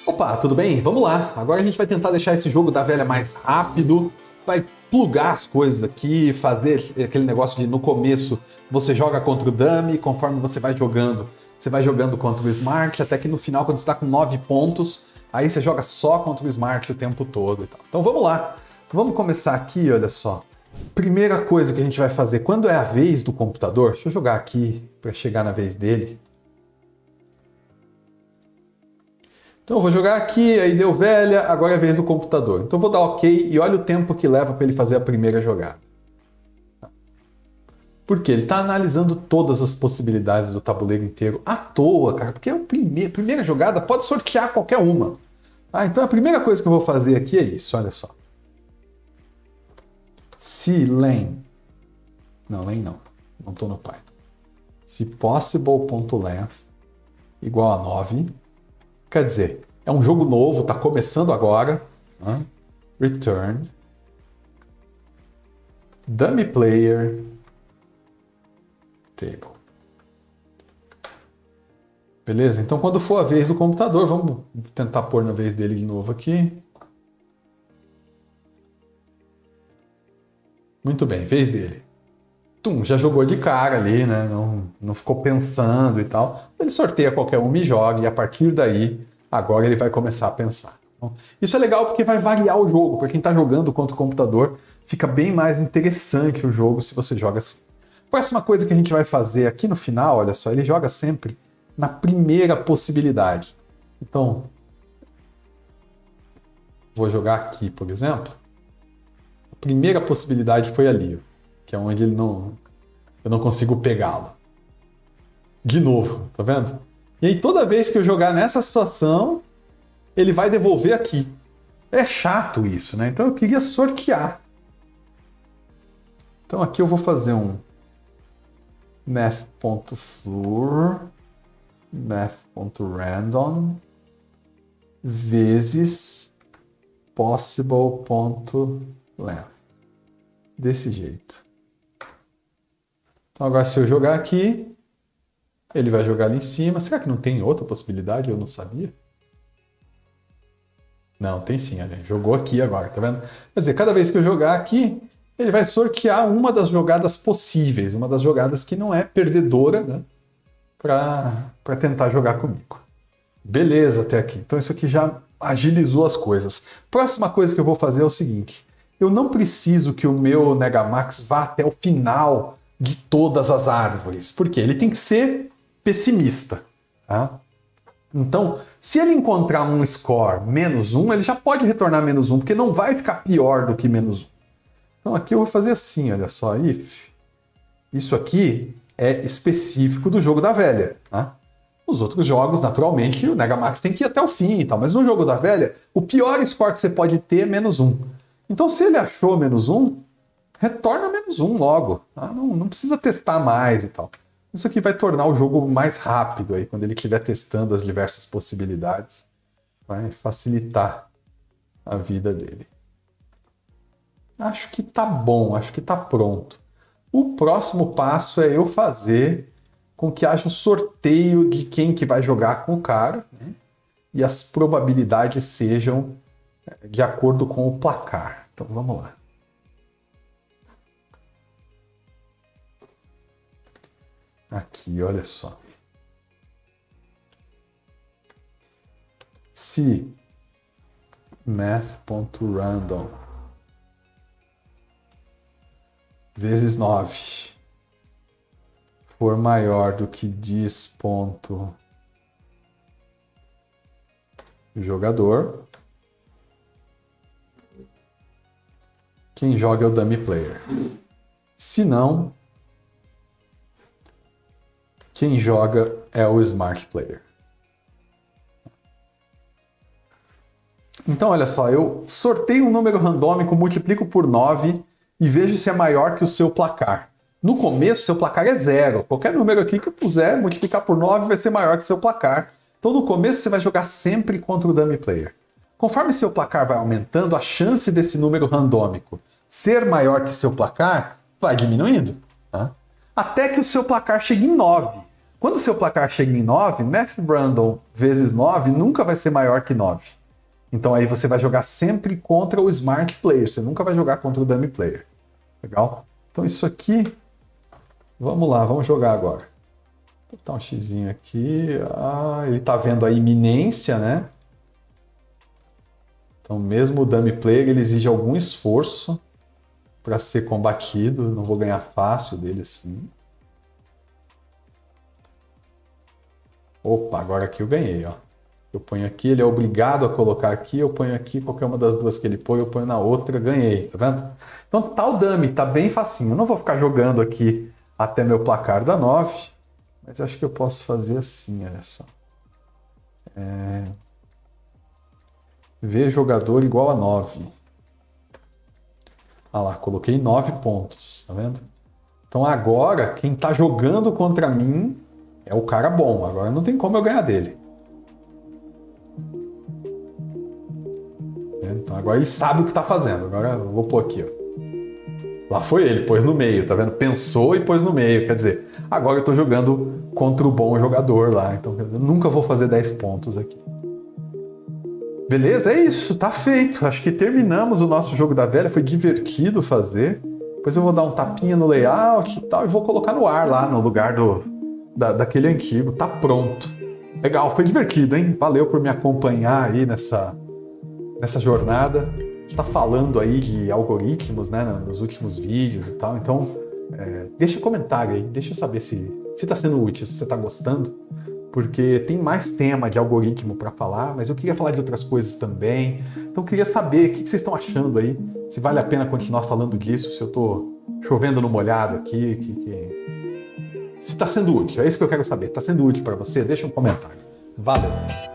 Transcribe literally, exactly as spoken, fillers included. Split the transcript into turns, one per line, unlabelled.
Opa, tudo bem? Vamos lá. Agora a gente vai tentar deixar esse jogo da velha mais rápido, vai plugar as coisas aqui, fazer aquele negócio de no começo você joga contra o dummy, conforme você vai jogando, você vai jogando contra o smart, até que no final, quando você está com nove pontos, aí você joga só contra o smart o tempo todo e tal. Então vamos lá. Vamos começar aqui, olha só. Primeira coisa que a gente vai fazer, quando é a vez do computador, deixa eu jogar aqui para chegar na vez dele. Então eu vou jogar aqui, aí deu velha, agora é a vez do computador. Então eu vou dar OK e olha o tempo que leva para ele fazer a primeira jogada. Por quê? Ele está analisando todas as possibilidades do tabuleiro inteiro à toa, cara, porque é a primeira, primeira jogada pode sortear qualquer uma. Ah, então a primeira coisa que eu vou fazer aqui é isso, olha só. Se len, não, len não, não estou no Python. Se possible.length igual a nove, quer dizer, é um jogo novo, está começando agora. Né? Return. Dummy player. Table. Beleza? Então quando for a vez do computador, vamos tentar pôr na vez dele de novo aqui. Muito bem, vez dele. Tum, já jogou de cara ali, né? Não, não ficou pensando e tal. Ele sorteia qualquer um e joga, e a partir daí, agora ele vai começar a pensar. Então, isso é legal porque vai variar o jogo. Para quem está jogando contra o computador, fica bem mais interessante o jogo se você joga assim. Próxima coisa que a gente vai fazer aqui no final, olha só, ele joga sempre na primeira possibilidade. Então, vou jogar aqui, por exemplo. A primeira possibilidade foi ali, que é onde ele não, eu não consigo pegá-lo. De novo, tá vendo? E aí toda vez que eu jogar nessa situação, ele vai devolver aqui. É chato isso, né? Então eu queria sortear. Então aqui eu vou fazer um math.floor, math.random, vezes possible.length. Desse jeito. Então agora se eu jogar aqui, ele vai jogar ali em cima. Será que não tem outra possibilidade? Eu não sabia. Não, tem sim, olha. Jogou aqui agora, tá vendo? Quer dizer, cada vez que eu jogar aqui, ele vai sortear uma das jogadas possíveis, uma das jogadas que não é perdedora, né? Para tentar jogar comigo. Beleza até aqui. Então isso aqui já agilizou as coisas. Próxima coisa que eu vou fazer é o seguinte. Eu não preciso que o meu Negamax vá até o final de todas as árvores. Por quê? Ele tem que ser pessimista. Tá? Então, se ele encontrar um score menos um, ele já pode retornar menos um, porque não vai ficar pior do que menos um. Então aqui eu vou fazer assim, olha só. If. Isso aqui é específico do jogo da velha. Tá? Os outros jogos, naturalmente, o Negamax tem que ir até o fim e tal. Mas no jogo da velha, o pior score que você pode ter é menos um. Então, se ele achou menos um, retorna menos um logo. Tá? Não, não precisa testar mais e tal. Isso aqui vai tornar o jogo mais rápido aí, quando ele estiver testando as diversas possibilidades. Vai facilitar a vida dele. Acho que tá bom, acho que tá pronto. O próximo passo é eu fazer com que haja um sorteio de quem que vai jogar com o cara, né? E as probabilidades sejam de acordo com o placar. Então vamos lá. Aqui, olha só. Se math.random vezes nove for maior do que diz ponto jogador, quem joga é o dummy player. Se não, quem joga é o smart player. Então, olha só, eu sorteio um número randômico, multiplico por nove e vejo se é maior que o seu placar. No começo, seu placar é zero. Qualquer número aqui que eu puser, multiplicar por nove vai ser maior que seu placar. Então, no começo, você vai jogar sempre contra o dummy player. Conforme seu placar vai aumentando, a chance desse número randômico ser maior que seu placar vai diminuindo. Tá? Até que o seu placar chegue em nove. Quando o seu placar chega em nove, Matthew Brandon vezes nove nunca vai ser maior que nove. Então aí você vai jogar sempre contra o Smart Player, você nunca vai jogar contra o Dummy Player. Legal? Então isso aqui, vamos lá, vamos jogar agora. Vou botar um xizinho aqui, ah, ele tá vendo a iminência, né? Então mesmo o Dummy Player, ele exige algum esforço para ser combatido, não vou ganhar fácil dele assim. Opa, agora aqui eu ganhei, ó. Eu ponho aqui, ele é obrigado a colocar aqui, eu ponho aqui, qualquer uma das duas que ele põe, eu ponho na outra, ganhei, tá vendo? Então tá o dummy, tá bem facinho. Eu não vou ficar jogando aqui até meu placar da nove, mas acho que eu posso fazer assim, olha só. É... V jogador igual a nove. Ah lá, coloquei nove pontos, tá vendo? Então agora, quem tá jogando contra mim é o cara bom, agora não tem como eu ganhar dele. Então agora ele sabe o que tá fazendo. Agora eu vou pôr aqui, ó. Lá foi ele, pôs no meio, tá vendo? Pensou e pôs no meio. Quer dizer, agora eu tô jogando contra o bom jogador lá. Então eu nunca vou fazer dez pontos aqui. Beleza? É isso, tá feito. Acho que terminamos o nosso jogo da velha. Foi divertido fazer. Depois eu vou dar um tapinha no layout e tal. E vou colocar no ar lá, no lugar do, da, daquele antigo. Tá pronto. Legal, foi divertido, hein? Valeu por me acompanhar aí nessa... nessa jornada. A gente está falando aí de algoritmos, né, nos últimos vídeos e tal, então é, deixa um comentário aí, deixa eu saber se está sendo útil, se você está gostando, porque tem mais tema de algoritmo para falar, mas eu queria falar de outras coisas também, então eu queria saber o que, que vocês estão achando aí, se vale a pena continuar falando disso, se eu estou chovendo no molhado aqui, que, que... se está sendo útil, é isso que eu quero saber, está sendo útil para você? Deixa um comentário. Valeu!